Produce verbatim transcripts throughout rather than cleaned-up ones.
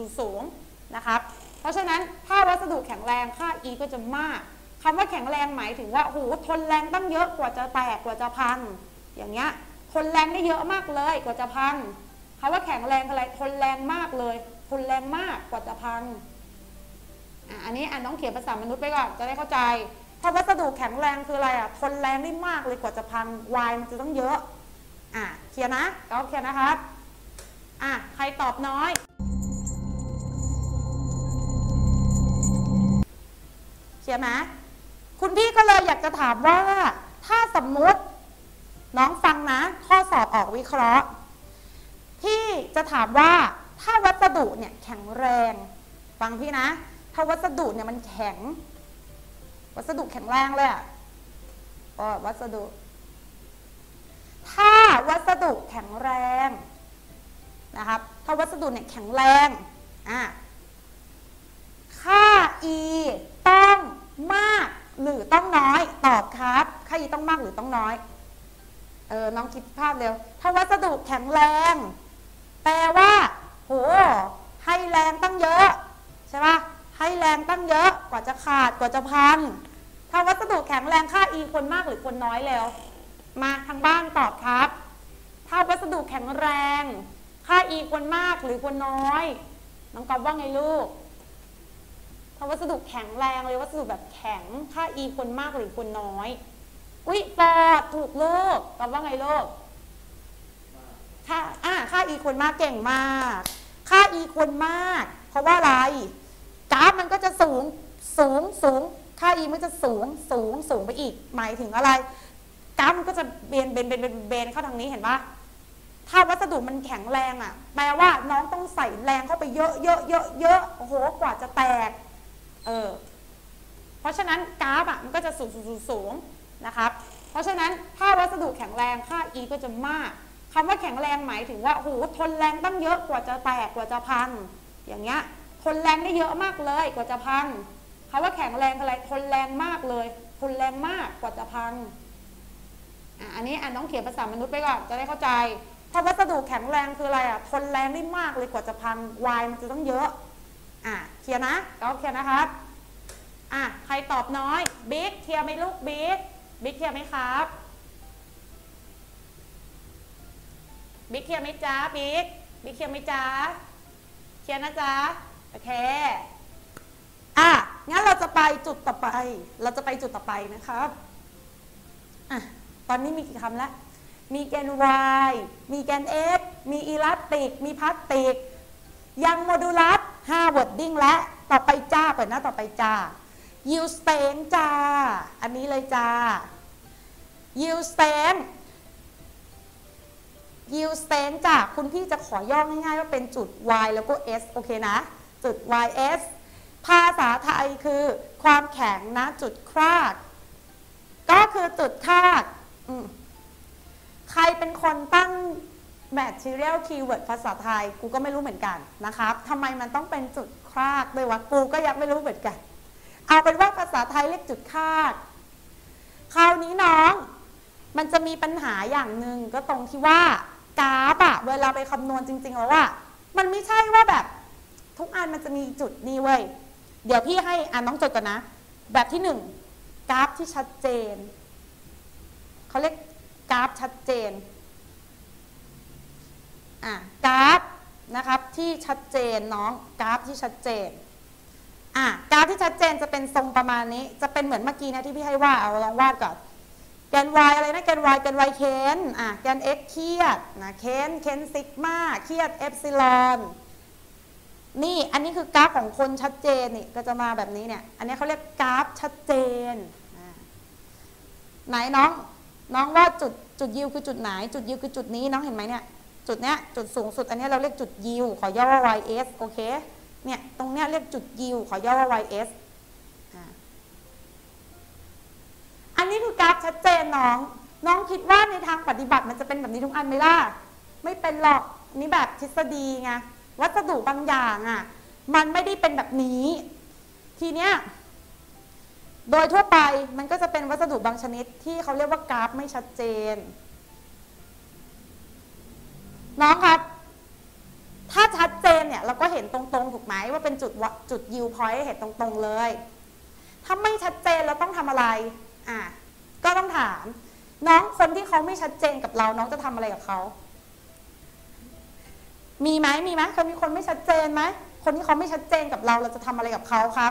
สูงนะครับเพราะฉะนั้นถ้าวัสดุแข็งแรงค่า E ก็จะมากคำว่าแข็งแรงหมายถึงว่าโอ้โหทนแรงตั้งเยอะกว่าจะแตกกว่าจะพังอย่างเงี้ยทนแรงได้เยอะมากเลยกว่าจะพังคำว่าแข็งแรงอะไรทนแรงมากเลยทนแรงมากกว่าจะพังอ่ะอันนี้อ่านต้องเขียนภาษามนุษย์ไปก่อนจะได้เข้าใจถ้าวัสดุแข็งแรงคืออะไรอ่ะทนแรงได้มากเลยกว่าจะพัง Y มันจะต้องเยอะอ่ะเคลียร์นะก็เคลียร์นะครับอ่ะใครตอบน้อยเคลียร์ไหมคุณพี่ก็เลยอยากจะถามว่าถ้าสมมุติน้องฟังนะข้อสอบออกวิเคราะห์พี่จะถามว่าถ้าวัสดุเนี่ยแข็งแรงฟังพี่นะถ้าวัสดุเนี่ยมันแข็งวัสดุแข็งแรงเลยอ่ะก็วัสดุถ้าวัสดุแข็งแรงนะครับถ้าวัสดุเนี่ยแข็งแรงอ่ะค่า E ต้องมากหรือต้องน้อยตอบครับค่า E ต้องมากหรือต้องน้อยเออน้องคิดภาพเร็วถ้าวัสดุแข็งแรงแปลว่าโหให้แรงตั้งเยอะใช่ปะให้แรงตั้งเยอะกว่าจะขาดกว่าจะพังถ้าวัสดุแข็งแรงค่า E ควรมากหรือควรน้อยแล้วมาทางบ้านตอบครับถ้าวัสดุแข็งแรงค่า E ควรมากหรือควรน้อยน้องกอบว่าไงลูกถ้าวัสดุแข็งแรงเลยวัสดุแบบแข็งค่า E ควรมากหรือควรน้อยอุ๊ยปอดถูกลูกกอบว่าไงลูกค่าอ่าค่า E ควรมากเก่งมากค่า E ควรมากเพราะว่าอะไรกราฟมันก็จะสูงสูงสูงค่า E มันจะสูงสูงสูงไปอีกหมายถึงอะไรกราฟมันก็จะเบนเบนเบนเบนเบนเข้าทางนี้เห็นปะถ้าวัสดุมันแข็งแรงอ่ะแปลว่าน้องต้องใส่แรงเข้าไปเยอะเยอะเยอะเยอะโอ้โหกว่าจะแตกเออเพราะฉะนั้นกราฟอ่ะมันก็จะสูงสูงสูงนะครับเพราะฉะนั้นถ้าวัสดุแข็งแรงค่า E ก็จะมากคำว่าแข็งแรงหมายถึงว่าโอ้โหทนแรงตั้งเยอะกว่าจะแตกกว่าจะพังอย่างเงี้ยทนแรงได้เยอะมากเลยกว่าจะพังคำว่าแข็งแรงอะไรทนแรงมากเลยทนแรงมากกว่าจะพังอ่ะอันนี้อ่านต้องเขียนภาษามนุษย์ไปก่อนจะได้เข้าใจถ้าวัสดุแข็งแรงคืออะไรอ่ะทนแรงได้มากเลยกว่าจะพัง Y มันจะต้องเยอะอ่ะเคลียร์นะก็เคลียร์นะครับอ่ะใครตอบน้อยบิ๊กเคลียร์ไหมลูกบิ๊กบิ๊กเคลียร์ไหมครับบิ๊กเคลียร์ไหมจ๊ะบิ๊กบิ๊กเคลียร์ไหมจ๊ะเคลียร์นะจ๊ะโอเคอ่ะงั้นเราจะไปจุดต่อไปเราจะไปจุดต่อไปนะครับอ่ะตอนนี้มีกี่คำแล้วมีแกน y มีแกน x มีอิลาสติกมีพลาสติกยังโมดูลัสห้าวอร์ดดิ้งและต่อไปจ้าเปิดหน้าต่อไปจ้ายิวสเตนจ้าอันนี้เลยจ้ายิวสเตนยิวสเตนจ้าคุณพี่จะขอย่อง่ายๆว่าเป็นจุด y แล้วก็ s โอเคนะจุด ys ภาษาไทยคือความแข็งนะจุดคลาดก็คือจุดคลาดใครเป็นคนตั้ง material keyword ภาษาไทยกูก็ไม่รู้เหมือนกันนะครับทำไมมันต้องเป็นจุดคลาดด้วยวะกูก็ยังไม่รู้เหมือนกันเอาเป็นว่าภาษาไทยเรียกจุดคลาดคราวนี้น้องมันจะมีปัญหาอย่างหนึ่งก็ตรงที่ว่ากราฟอะเวลาไปคำนวณจริงๆแล้วว่ามันไม่ใช่ว่าแบบทุกอันมันจะมีจุดนี้เว้ยเดี๋ยวพี่ให้อ่านน้องจดก่อนนะแบบที่หนึ่งกราฟที่ชัดเจนเขาเรียกกราฟชัดเจนอ่ะกราฟนะครับที่ชัดเจนน้องกราฟที่ชัดเจนอ่ะกราฟที่ชัดเจนจะเป็นทรงประมาณนี้จะเป็นเหมือนเมื่อกี้นะที่พี่ให้วาดเอาลองวาดก่อนแกน y อะไรนะแกน y แกน y เคนอ่ะแกน x เครียดนะเคนเคนซิกมาเครียดเอปซิลอนนี่อันนี้คือกราฟของคนชัดเจนนี่ก็จะมาแบบนี้เนี่ยอันนี้เขาเรียกกราฟชัดเจนไหนน้องน้องว่าจุดจุดยิวคือจุดไหนจุดยิวคือจุดนี้น้องเห็นไหมเนี่ยจุดเนี้ยจุดสูงสุดอันนี้เราเรียกจุดยิวขอย่อว่า ys โอเคเนี่ยตรงเนี้ยเรียกจุดยิวขอย่อว่า ys อันนี้คือกราฟชัดเจนน้องน้องคิดว่าในทางปฏิบัติมันจะเป็นแบบนี้ทุกอันไหมล่ะไม่เป็นหรอกนี่แบบทฤษฎีไงวัสดุบางอย่างอ่ะมันไม่ได้เป็นแบบนี้ทีเนี้ยโดยทั่วไปมันก็จะเป็นวัสดุบางชนิดที่เขาเรียกว่ากราฟไม่ชัดเจนน้องครับถ้าชัดเจนเนี่ยเนี่ยเราก็เห็นตรงๆถูกไหมว่าเป็นจุดจุด yield point เห็นตรงๆเลยถ้าไม่ชัดเจนเราต้องทำอะไรอ่ะก็ต้องถามน้องคนที่เขาไม่ชัดเจนกับเราน้องจะทำอะไรกับเขามีไหมมีไหมเคยมีคนไม่ชัดเจนไหมคนที่เขาไม่ชัดเจนกับเราเราจะทำอะไรกับเขาครับ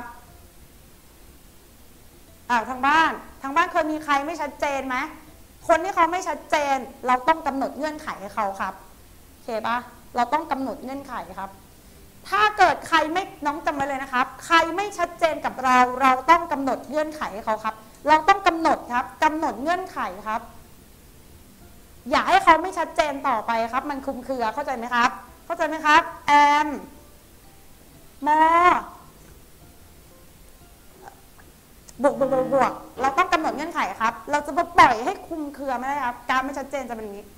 อ่าทางบ้านทางบ้านเคยมีใครไม่ชัดเจนไหมคนที่เขาไม่ชัดเจนเราต้องกำหนดเงื่อนไขให้เขาครับโอเคปะเราต้องกำหนดเงื่อนไขครับถ้าเกิดใครไม่น้องจำไว้เลยนะครับใครไม่ชัดเจนกับเราเราต้องกำหนดเงื่อนไขให้เขาครับเราต้องกำหนดครับกำหนดเงื่อนไขครับอย่าให้เขาไม่ชัดเจนต่อไปครับมันคลุมเครือเข้าใจไหมครับเข้าใจไหมครับแอมมอบวกบวกบวกบวกเราต้องกำหนดเงื่อนไขครับเราจะมาปล่อยให้คลุมเครือไม่ได้ครับการไม่ชัดเจนจะเป็นอย่างนี้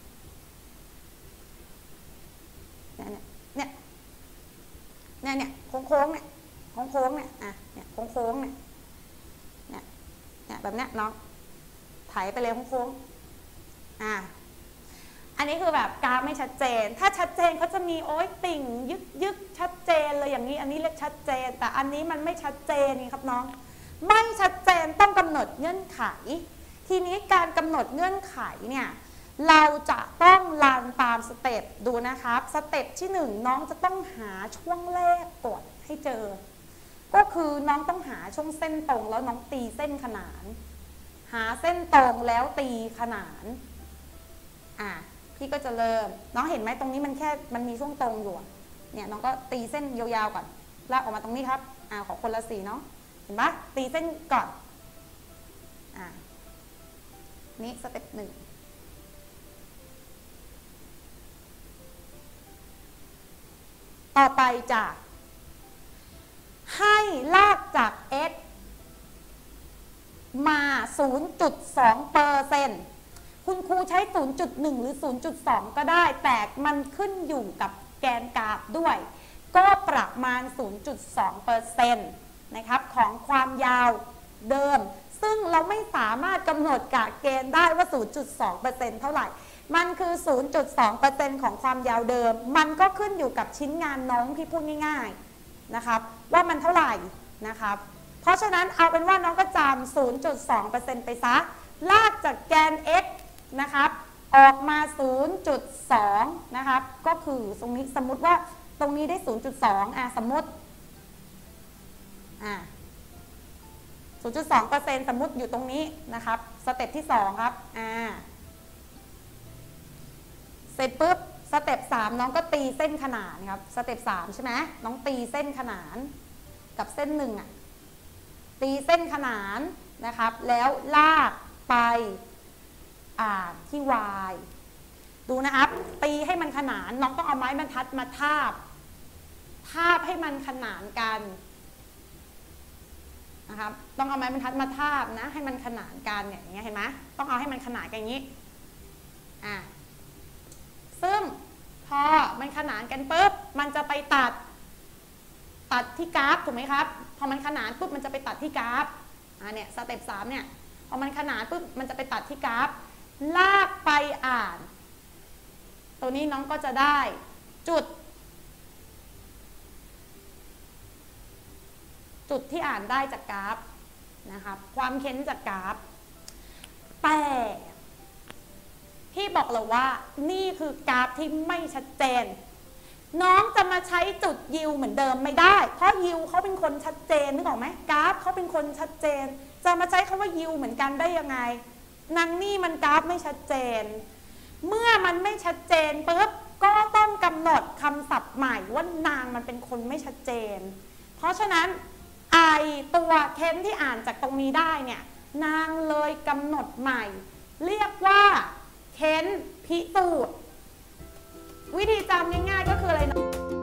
เนี่ยเนี่ยเนี่ยเนี่ยโค้งโค้งเนี่ยโค้งโค้งเนี่ยอ่ะเนี่ยโค้งโค้งเนี่ยเนี่ยเนี่ยแบบเนี้ยน้องไถไปเลยโค้งโค้งอ่ะอันนี้คือแบบกราฟไม่ชัดเจนถ้าชัดเจนเขาจะมีโอ๊ยติ่งยึกยึกชัดเจนเลยอย่างนี้อันนี้เรียกชัดเจนแต่อันนี้มันไม่ชัดเจนนี่ครับน้องไม่ชัดเจนต้องกำหนดเงื่อนไขทีนี้การกำหนดเงื่อนไขเนี่ยเราจะต้องรันตามสเต็ปดูนะครับสเต็ปที่หนึ่งน้องจะต้องหาช่วงแรกก่อนให้เจอก็คือน้องต้องหาช่วงเส้นตรงแล้วน้องตีเส้นขนานหาเส้นตรงแล้วตีขนานอ่ะพี่ก็จะเริ่มน้องเห็นไหมตรงนี้มันแค่มันมีช่วงตรงอยู่เนี่ยน้องก็ตีเส้นยาวๆก่อนลากออกมาตรงนี้ครับอ่าขอคนละสีเนาะเห็นปะตีเส้นก่อนอ่านี่สเต็ปหนึ่งต่อไปจะให้ลากจาก x มา ศูนย์จุดสองเปอร์เซ็นต์ คุณครูใช้ ศูนย์จุดหนึ่ง หรือ ศูนย์จุดสอง ก็ได้แต่มันขึ้นอยู่กับแกนกราฟด้วยก็ประมาณ ศูนย์จุดสองเปอร์เซ็นต์ นะครับของความยาวเดิมซึ่งเราไม่สามารถกำหนดกะเกณฑ์ได้ว่า ศูนย์จุดสองเปอร์เซ็นต์ เท่าไหร่มันคือ ศูนย์จุดสองเปอร์เซ็นต์ ของความยาวเดิมมันก็ขึ้นอยู่กับชิ้นงานน้องที่พูดง่ายๆนะครับว่ามันเท่าไหร่นะครับเพราะฉะนั้นเอาเป็นว่าน้องก็จำ ศูนย์จุดสองเปอร์เซ็นต์ ไปซะลากจากแกน x นะครับออกมา ศูนย์จุดสอง นะครับก็คือตรงนี้สมมุติว่าตรงนี้ได้ ศูนย์จุดสอง อ่ะสมมติอ่ะ ศูนย์จุดสองเปอร์เซ็นต์ สมมุติอยู่ตรงนี้นะครับสเต็ปที่สองครับอ่าเสร็จปุ๊บสเต็ปสามน้องก็ตีเส้นขนานครับสเต็ปสามใช่ไหมน้องตีเส้นขนานกับเส้นหนึ่งอ่ะตีเส้นขนานนะครับแล้วลากไปอ่าที่ y ดูนะครับตีให้มันขนานน้องต้องเอาไม้บรรทัดมาทาบทาบให้มันขนานกันนะครับต้องเอาไม้บรรทัดมาทาบนะให้มันขนานกันเนี่ยอย่างเงี้ยเห็นไหมต้องเอาให้มันขนานกันอย่างนี้อ่าซึ่งพอมันขนานกันปุ๊บมันจะไปตัดตัดที่กราฟถูกไหมครับพอมันขนานปุ๊บมันจะไปตัดที่กราฟอ่าเนี่ยสเต็ปสามเนี่ยพอมันขนานปุ๊บมันจะไปตัดที่กราฟลากไปอ่านตัวนี้น้องก็จะได้จุดจุดที่อ่านได้จากกราฟนะครับความเค้นจากกราฟแต่พี่บอกเลยว่านี่คือกราฟที่ไม่ชัดเจนน้องจะมาใช้จุดยิวเหมือนเดิมไม่ได้เพราะยิวเขาเป็นคนชัดเจนนึกออกไหมกราฟเขาเป็นคนชัดเจนจะมาใช้คำว่ายิวเหมือนกันได้ยังไงนางนี่มันกราฟไม่ชัดเจนเมื่อมันไม่ชัดเจนปุ๊บก็ต้องกำหนดคำศัพท์ใหม่ว่านางมันเป็นคนไม่ชัดเจนเพราะฉะนั้นไอตัวเค้นที่อ่านจากตรงนี้ได้เนี่ยนางเลยกำหนดใหม่เรียกว่าเค้นพิสูจน์วิธีจำง่ายๆก็คืออะไรนะ